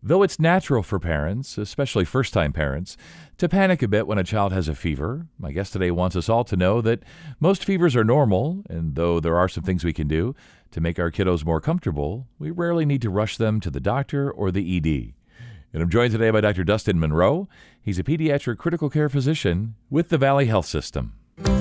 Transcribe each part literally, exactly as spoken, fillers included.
Though it's natural for parents, especially first-time parents, to panic a bit when a child has a fever, my guest today wants us all to know that most fevers are normal, and though there are some things we can do to make our kiddos more comfortable, we rarely need to rush them to the doctor or the E D. And I'm joined today by Doctor Dustin Monroe. He's a pediatric critical care physician with the Valley Health System.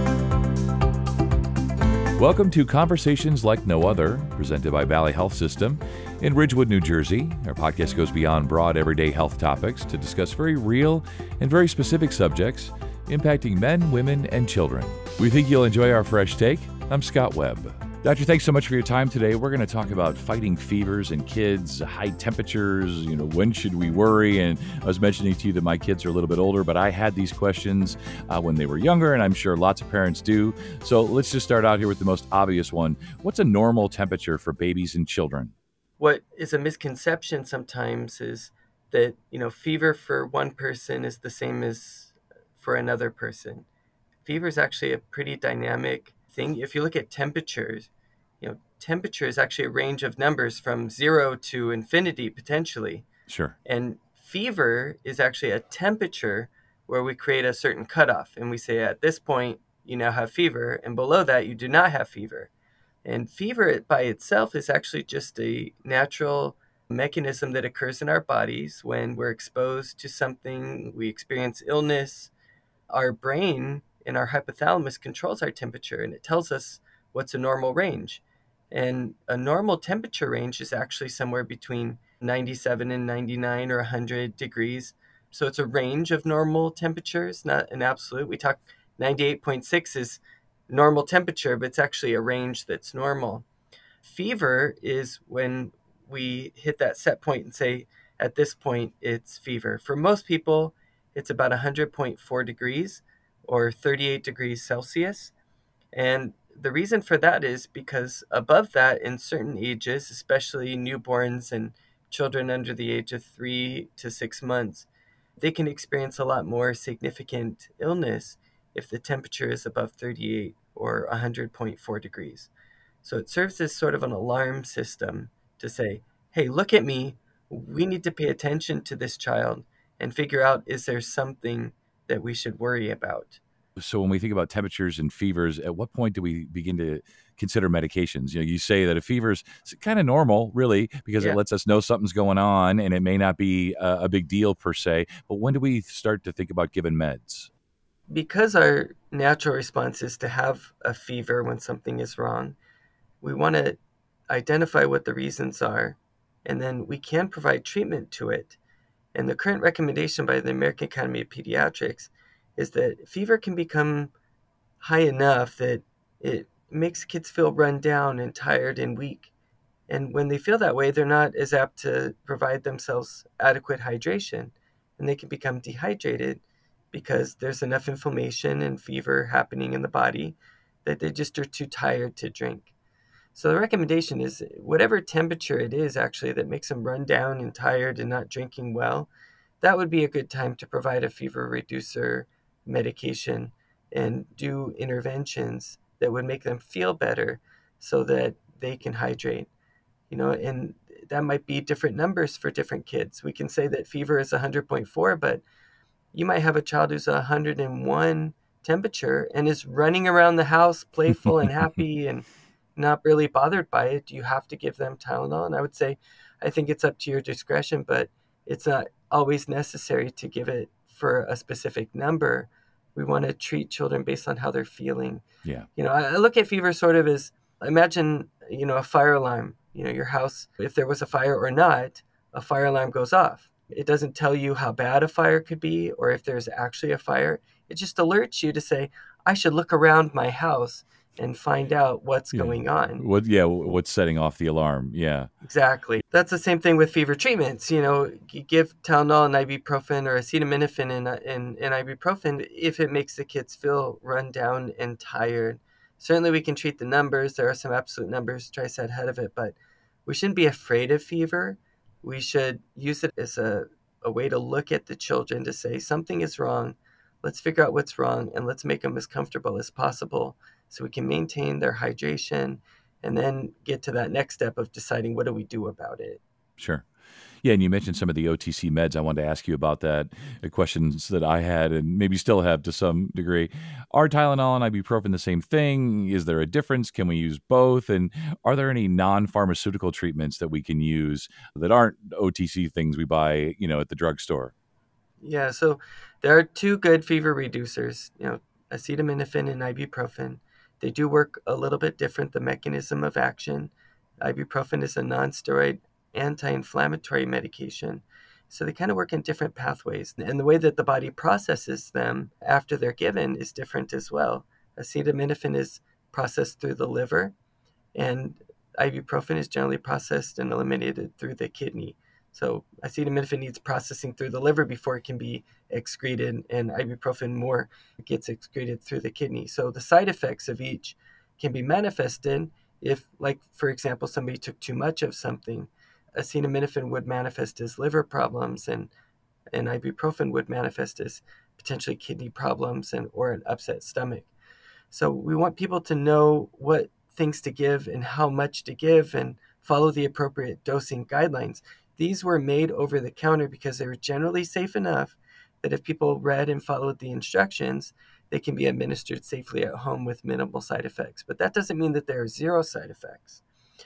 Welcome to Conversations Like No Other, presented by Valley Health System in Ridgewood, New Jersey. Our podcast goes beyond broad everyday health topics to discuss very real and very specific subjects impacting men, women, and children. We think you'll enjoy our fresh take. I'm Scott Webb. Doctor, thanks so much for your time today. We're going to talk about fighting fevers in kids, high temperatures, you know, when should we worry? And I was mentioning to you that my kids are a little bit older, but I had these questions uh, when they were younger, and I'm sure lots of parents do. So let's just start out here with the most obvious one. What's a normal temperature for babies and children? What is a misconception sometimes is that, you know, fever for one person is the same as for another person. Fever is actually a pretty dynamic thing. If you look at temperatures, you know, temperature is actually a range of numbers from zero to infinity potentially. Sure. And fever is actually a temperature where we create a certain cutoff. And we say at this point, you now have fever, and below that, you do not have fever. And fever by itself is actually just a natural mechanism that occurs in our bodies when we're exposed to something, we experience illness. Our brain and our hypothalamus controls our temperature, and it tells us what's a normal range. And a normal temperature range is actually somewhere between ninety-seven and ninety-nine or one hundred degrees. So it's a range of normal temperatures, not an absolute. We talk ninety-eight point six is normal temperature, but it's actually a range that's normal. Fever is when we hit that set point and say, at this point, it's fever. For most people, it's about one hundred point four degrees or thirty-eight degrees Celsius. And the reason for that is because above that, in certain ages, especially newborns and children under the age of three to six months, they can experience a lot more significant illness if the temperature is above thirty-eight or one hundred point four degrees. So it serves as sort of an alarm system to say, hey, look at me. We need to pay attention to this child and figure out, is there something that we should worry about? So when we think about temperatures and fevers, at what point do we begin to consider medications? You know, you say that a fever is kind of normal, really, because Yeah. it lets us know something's going on, and it may not be a, a big deal per se. But when do we start to think about giving meds? Because our natural response is to have a fever when something is wrong, we want to identify what the reasons are, and then we can provide treatment to it. And the current recommendation by the American Academy of Pediatrics is that fever can become high enough that it makes kids feel run down and tired and weak. And when they feel that way, they're not as apt to provide themselves adequate hydration, and they can become dehydrated because there's enough inflammation and fever happening in the body that they just are too tired to drink. So the recommendation is whatever temperature it is actually that makes them run down and tired and not drinking well, that would be a good time to provide a fever reducer medication and do interventions that would make them feel better so that they can hydrate. You know, and that might be different numbers for different kids. We can say that fever is one hundred point four, but you might have a child who's one hundred one temperature and is running around the house playful and happy and not really bothered by it. Do you have to give them Tylenol? And I would say, I think it's up to your discretion, but it's not always necessary to give it for a specific number. We want to treat children based on how they're feeling. Yeah. You know, I I look at fever sort of as, imagine, you know, a fire alarm. You know, your house, if there was a fire or not, a fire alarm goes off. It doesn't tell you how bad a fire could be or if there's actually a fire. It just alerts you to say, I should look around my house and find out what's Yeah. going on. What? Yeah. What's setting off the alarm? Yeah. Exactly. That's the same thing with fever treatments. You know, you give Tylenol and ibuprofen or acetaminophen and, and, and ibuprofen if it makes the kids feel run down and tired. Certainly we can treat the numbers. There are some absolute numbers, try to set ahead of it, but we shouldn't be afraid of fever. We should use it as a, a way to look at the children to say something is wrong. Let's figure out what's wrong and let's make them as comfortable as possible so we can maintain their hydration and then get to that next step of deciding what do we do about it. Sure. Yeah, and you mentioned some of the O T C meds. I wanted to ask you about that, uh, questions that I had and maybe still have to some degree. Are Tylenol and ibuprofen the same thing? Is there a difference? Can we use both? And are there any non-pharmaceutical treatments that we can use that aren't O T C things we buy, you know, at the drugstore? Yeah, so there are two good fever reducers, you know, acetaminophen and ibuprofen. They do work a little bit different, the mechanism of action. Ibuprofen is a nonsteroid anti-inflammatory medication. So they kind of work in different pathways. And the way that the body processes them after they're given is different as well. Acetaminophen is processed through the liver, and ibuprofen is generally processed and eliminated through the kidney. So acetaminophen needs processing through the liver before it can be excreted, and ibuprofen more gets excreted through the kidney. So the side effects of each can be manifested if, like, for example, somebody took too much of something. Acetaminophen would manifest as liver problems, and, and ibuprofen would manifest as potentially kidney problems and or an upset stomach. So we want people to know what things to give and how much to give and follow the appropriate dosing guidelines. These were made over the counter because they were generally safe enough that if people read and followed the instructions, they can be administered safely at home with minimal side effects. But that doesn't mean that there are zero side effects.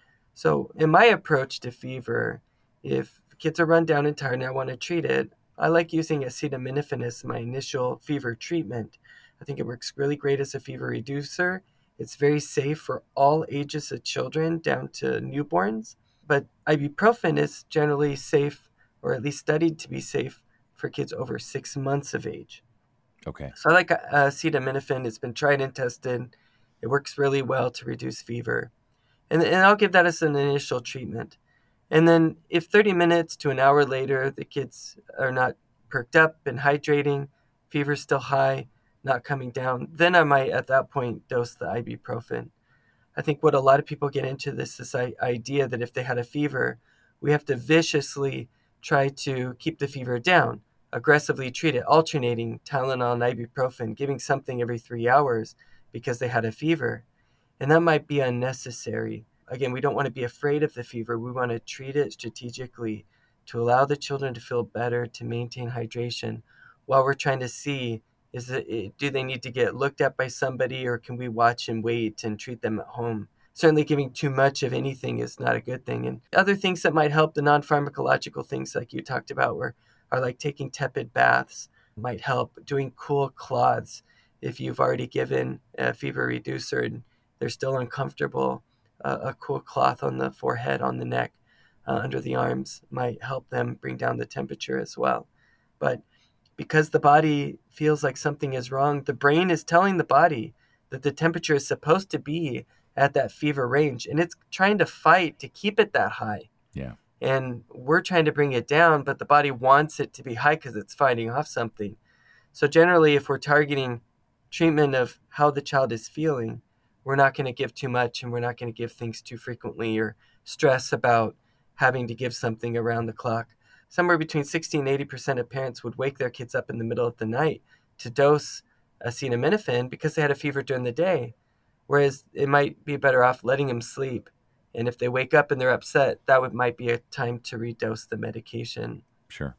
So in my approach to fever, if kids are run down and tired and I want to treat it, I like using acetaminophen as my initial fever treatment. I think it works really great as a fever reducer. It's very safe for all ages of children down to newborns. But ibuprofen is generally safe, or at least studied to be safe, for kids over six months of age. Okay. So I like uh, acetaminophen. It's been tried and tested. It works really well to reduce fever. And, and I'll give that as an initial treatment. And then if thirty minutes to an hour later, the kids are not perked up and hydrating, fever's still high, not coming down, then I might at that point dose the ibuprofen. I think what a lot of people get into this this idea that if they had a fever, we have to viciously try to keep the fever down, aggressively treat it, alternating Tylenol and ibuprofen, giving something every three hours because they had a fever. And that might be unnecessary. Again, we don't want to be afraid of the fever. We want to treat it strategically to allow the children to feel better, to maintain hydration, while we're trying to see, is it, do they need to get looked at by somebody, or can we watch and wait and treat them at home? Certainly giving too much of anything is not a good thing. And other things that might help, the non-pharmacological things like you talked about, were, are like taking tepid baths might help, doing cool cloths. If you've already given a fever reducer and they're still uncomfortable, uh, a cool cloth on the forehead, on the neck, uh, under the arms might help them bring down the temperature as well. But because the body feels like something is wrong, the brain is telling the body that the temperature is supposed to be at that fever range, and it's trying to fight to keep it that high. Yeah. And we're trying to bring it down, but the body wants it to be high because it's fighting off something. So generally, if we're targeting treatment of how the child is feeling, we're not going to give too much, and we're not going to give things too frequently or stress about having to give something around the clock. Somewhere between sixty and eighty percent of parents would wake their kids up in the middle of the night to dose acetaminophen because they had a fever during the day, whereas it might be better off letting them sleep. And if they wake up and they're upset, that would might be a time to redose the medication. Sure.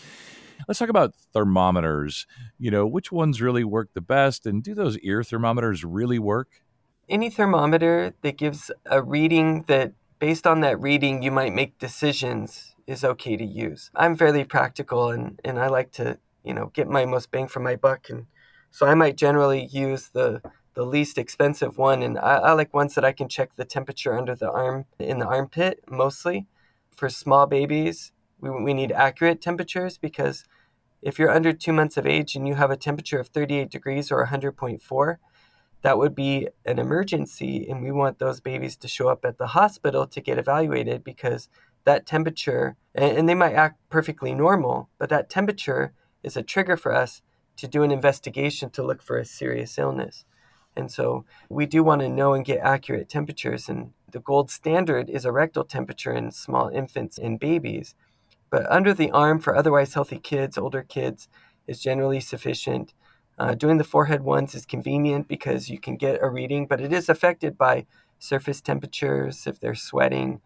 Let's talk about thermometers. You know, which ones really work the best, and do those ear thermometers really work? Any thermometer that gives a reading that, based on that reading, you might make decisions is okay to use. I'm fairly practical, and, and I like to, you know, get my most bang for my buck. And so I might generally use the, the least expensive one. And I, I like ones that I can check the temperature under the arm, in the armpit mostly. For small babies, we, we need accurate temperatures, because if you're under two months of age and you have a temperature of thirty-eight degrees or one hundred point four, that would be an emergency. And we want those babies to show up at the hospital to get evaluated, because that temperature, and they might act perfectly normal, but that temperature is a trigger for us to do an investigation to look for a serious illness. And so we do want to know and get accurate temperatures. And the gold standard is a rectal temperature in small infants and babies. But under the arm for otherwise healthy kids, older kids, is generally sufficient. Uh, doing the forehead ones is convenient because you can get a reading, but it is affected by surface temperatures, if they're sweating,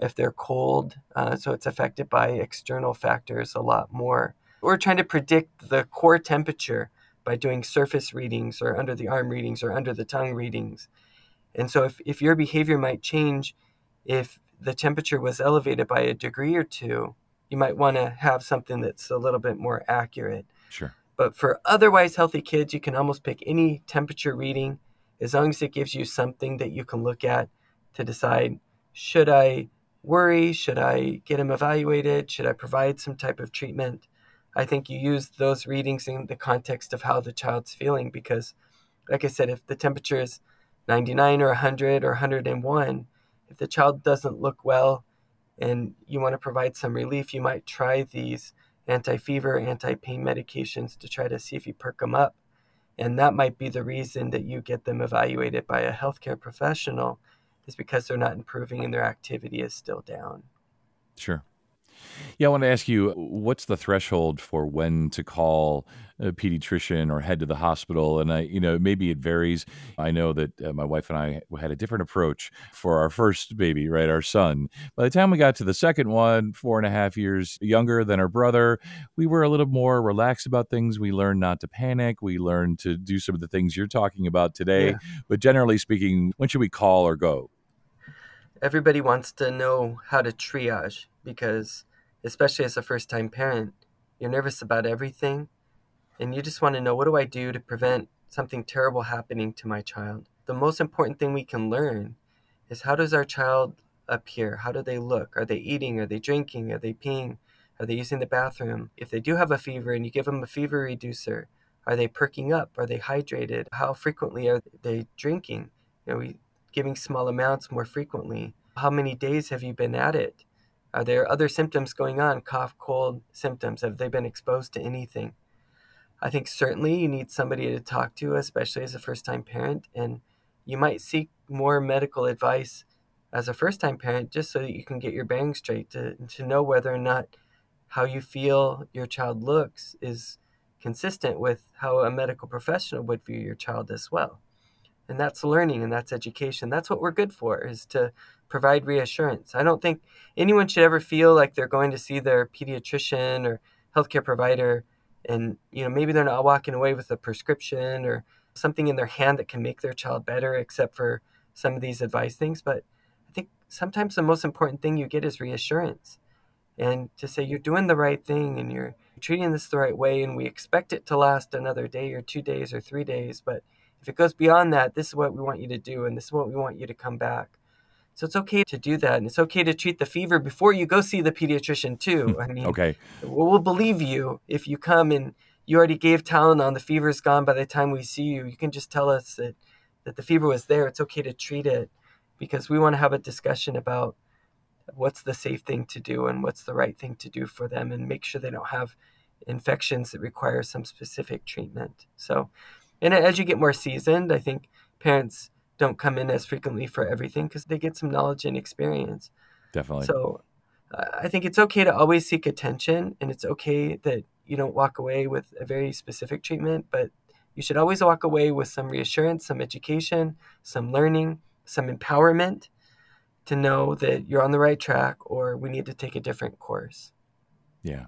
if they're cold. Uh, so it's affected by external factors a lot more. We're trying to predict the core temperature by doing surface readings or under the arm readings or under the tongue readings. And so if, if your behavior might change, if the temperature was elevated by a degree or two, you might want to have something that's a little bit more accurate. Sure. But for otherwise healthy kids, you can almost pick any temperature reading as long as it gives you something that you can look at to decide, should I worry? Should I get him evaluated? Should I provide some type of treatment? I think you use those readings in the context of how the child's feeling because, like I said, if the temperature is ninety-nine or one hundred or one hundred one, if the child doesn't look well and you want to provide some relief, you might try these anti-fever, anti-pain medications to try to see if you perk them up. And that might be the reason that you get them evaluated by a healthcare professional, is because they're not improving and their activity is still down. Sure. Yeah, I want to ask you, what's the threshold for when to call a pediatrician or head to the hospital? And I, you know, maybe it varies. I know that uh, my wife and I had a different approach for our first baby, right? Our son. By the time we got to the second one, four and a half years younger than our brother, we were a little more relaxed about things. We learned not to panic. We learned to do some of the things you're talking about today. Yeah. But generally speaking, when should we call or go? Everybody wants to know how to triage because, especially as a first-time parent, you're nervous about everything, and you just want to know, what do I do to prevent something terrible happening to my child? The most important thing we can learn is, how does our child appear? How do they look? Are they eating? Are they drinking? Are they peeing? Are they using the bathroom? If they do have a fever and you give them a fever reducer, are they perking up? Are they hydrated? How frequently are they drinking? Are we giving small amounts more frequently? How many days have you been at it? Are there other symptoms going on, cough, cold symptoms? Have they been exposed to anything? I think certainly you need somebody to talk to, especially as a first-time parent, and you might seek more medical advice as a first-time parent just so that you can get your bearings straight to, to know whether or not how you feel your child looks is consistent with how a medical professional would view your child as well. And that's learning and that's education. That's what we're good for, is to provide reassurance. I don't think anyone should ever feel like they're going to see their pediatrician or healthcare provider and, you know, maybe they're not walking away with a prescription or something in their hand that can make their child better, except for some of these advice things. But I think sometimes the most important thing you get is reassurance, and to say you're doing the right thing and you're treating this the right way, and we expect it to last another day or two days or three days. But if it goes beyond that, this is what we want you to do, and this is what we want you to come back. So it's okay to do that, and it's okay to treat the fever before you go see the pediatrician too. I mean, okay. we'll believe you if you come and you already gave Tylenol, the fever's gone by the time we see you. You can just tell us that, that the fever was there. It's okay to treat it, because we want to have a discussion about what's the safe thing to do and what's the right thing to do for them, and make sure they don't have infections that require some specific treatment. So, and as you get more seasoned, I think parents don't come in as frequently for everything because they get some knowledge and experience. Definitely. So uh, I think it's okay to always seek attention, and it's okay that you don't walk away with a very specific treatment, but you should always walk away with some reassurance, some education, some learning, some empowerment to know that you're on the right track or we need to take a different course. Yeah.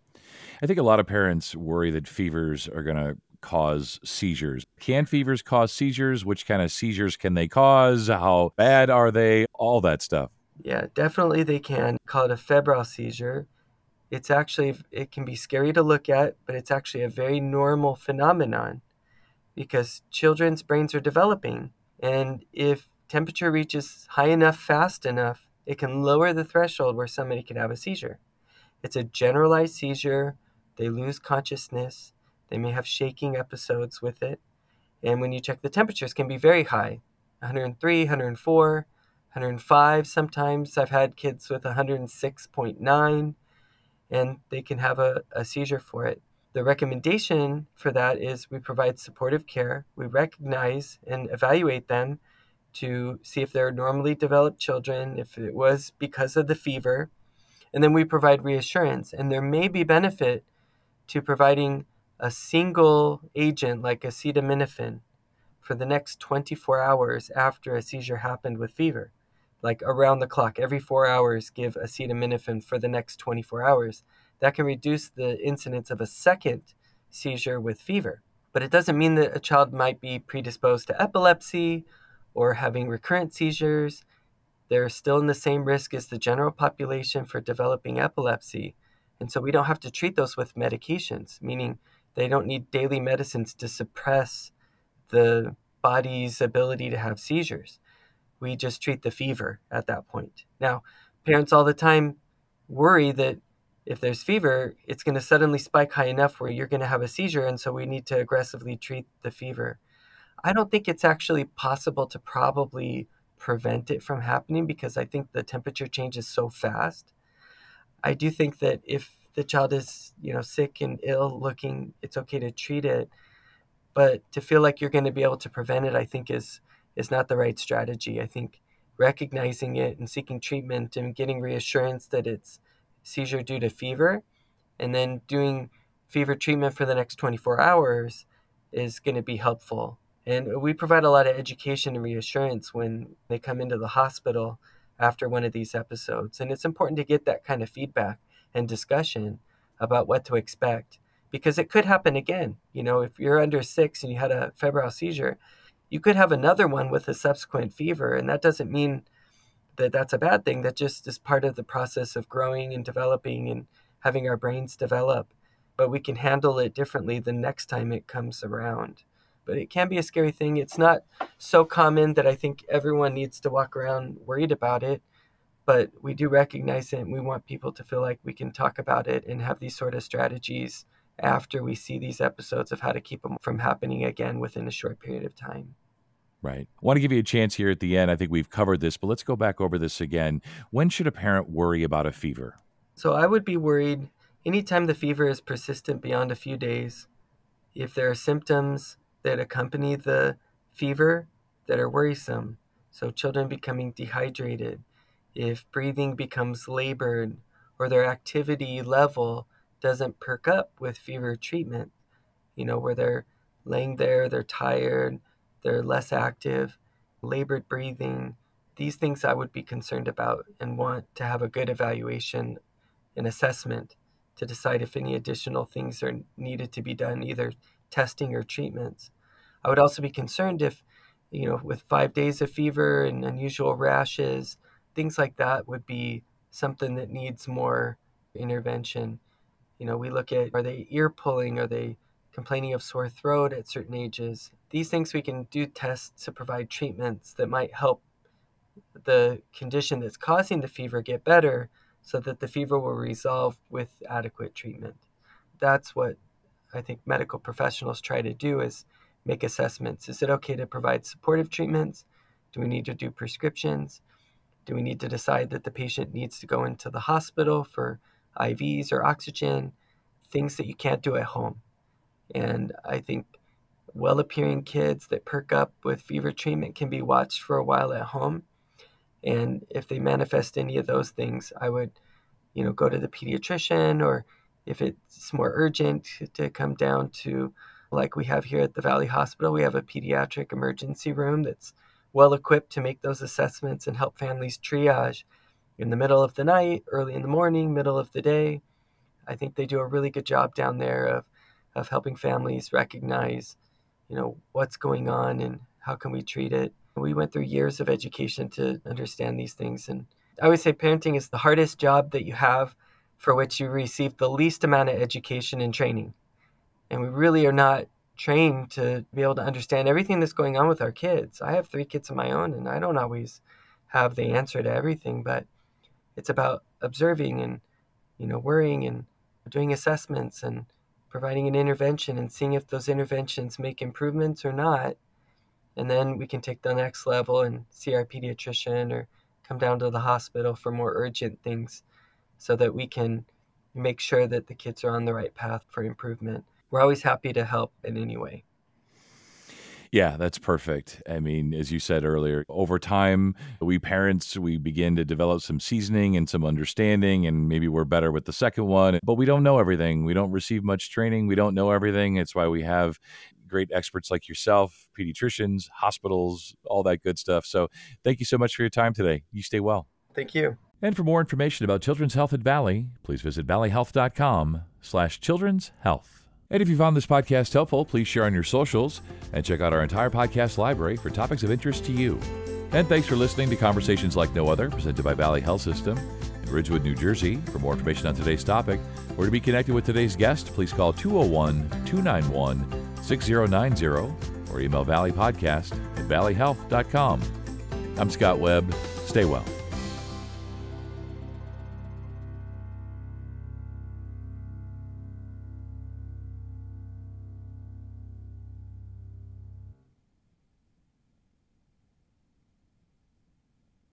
I think a lot of parents worry that fevers are going to cause seizures. Can fevers cause seizures? Which kind of seizures can they cause? How bad are they? All that stuff. Yeah, definitely they can. Call it a febrile seizure. It's actually, it can be scary to look at, but it's actually a very normal phenomenon because children's brains are developing. And if temperature reaches high enough, fast enough, it can lower the threshold where somebody could have a seizure. It's a generalized seizure. They lose consciousness. They may have shaking episodes with it. And when you check the temperatures, can be very high, one hundred three, one hundred four, one hundred five sometimes. I've had kids with one hundred six point nine, and they can have a, a seizure for it. The recommendation for that is we provide supportive care. We recognize and evaluate them to see if they're normally developed children, if it was because of the fever, and then we provide reassurance. And there may be benefit to providing a single agent like acetaminophen for the next twenty-four hours after a seizure happened with fever. like around the clock, every four hours, give acetaminophen for the next twenty-four hours, that can reduce the incidence of a second seizure with fever. But it doesn't mean that a child might be predisposed to epilepsy or having recurrent seizures. They're still in the same risk as the general population for developing epilepsy. And so we don't have to treat those with medications, meaning they don't need daily medicines to suppress the body's ability to have seizures. We just treat the fever at that point. Now, parents all the time worry that if there's fever, it's going to suddenly spike high enough where you're going to have a seizure, and so we need to aggressively treat the fever. I don't think it's actually possible to probably prevent it from happening because I think the temperature changes so fast. I do think that if the child is, you know, sick and ill looking, it's okay to treat it. But to feel like you're going to be able to prevent it, I think is is not the right strategy. I think recognizing it and seeking treatment and getting reassurance that it's seizure due to fever, and then doing fever treatment for the next twenty-four hours is going to be helpful. And we provide a lot of education and reassurance when they come into the hospital after one of these episodes. And it's important to get that kind of feedback and discussion about what to expect, because it could happen again. You know, if you're under six and you had a febrile seizure, you could have another one with a subsequent fever. And that doesn't mean that that's a bad thing. That just is part of the process of growing and developing and having our brains develop. But we can handle it differently the next time it comes around. But it can be a scary thing. It's not so common that I think everyone needs to walk around worried about it, but we do recognize it, and we want people to feel like we can talk about it and have these sort of strategies after we see these episodes of how to keep them from happening again within a short period of time. Right. I want to give you a chance here at the end. I think we've covered this, but let's go back over this again. When should a parent worry about a fever? So I would be worried anytime the fever is persistent beyond a few days. If there are symptoms that accompany the fever that are worrisome, so children becoming dehydrated, if breathing becomes labored, or their activity level doesn't perk up with fever treatment, you know, where they're laying there, they're tired, they're less active, labored breathing, these things I would be concerned about and want to have a good evaluation and assessment to decide if any additional things are needed to be done, either testing or treatments. I would also be concerned if, you know, with five days of fever and unusual rashes, things like that would be something that needs more intervention. You know, we look at, are they ear pulling? Are they complaining of sore throat at certain ages? These things we can do tests to provide treatments that might help the condition that's causing the fever get better so that the fever will resolve with adequate treatment. That's what I think medical professionals try to do, is make assessments. Is it okay to provide supportive treatments? Do we need to do prescriptions? Do we need to decide that the patient needs to go into the hospital for I Vs or oxygen? Things that you can't do at home. And I think well-appearing kids that perk up with fever treatment can be watched for a while at home. And if they manifest any of those things, I would, you know, go to the pediatrician, or if it's more urgent, to come down to, like we have here at the Valley Hospital, we have a pediatric emergency room that's well equipped to make those assessments and help families triage in the middle of the night, early in the morning, middle of the day. I think they do a really good job down there of, of helping families recognize, you know, what's going on and how can we treat it. We went through years of education to understand these things. And I always say parenting is the hardest job that you have, for which you receive the least amount of education and training. And we really are not trained to be able to understand everything that's going on with our kids. I have three kids of my own, and I don't always have the answer to everything, but it's about observing and, you know, worrying and doing assessments and providing an intervention and seeing if those interventions make improvements or not. And then we can take the next level and see our pediatrician or come down to the hospital for more urgent things so that we can make sure that the kids are on the right path for improvement. We're always happy to help in any way. Yeah, that's perfect. I mean, as you said earlier, over time, we parents, we begin to develop some seasoning and some understanding, and maybe we're better with the second one, but we don't know everything. We don't receive much training. We don't know everything. It's why we have great experts like yourself, pediatricians, hospitals, all that good stuff. So thank you so much for your time today. You stay well. Thank you. And for more information about children's health at Valley, please visit valley health dot com slash children's health. And if you found this podcast helpful, please share on your socials and check out our entire podcast library for topics of interest to you. And thanks for listening to Conversations Like No Other, presented by Valley Health System in Ridgewood, New Jersey. For more information on today's topic or to be connected with today's guest, please call two oh one, two nine one, six oh nine oh or email valley podcast at valley health dot com. I'm Scott Webb. Stay well.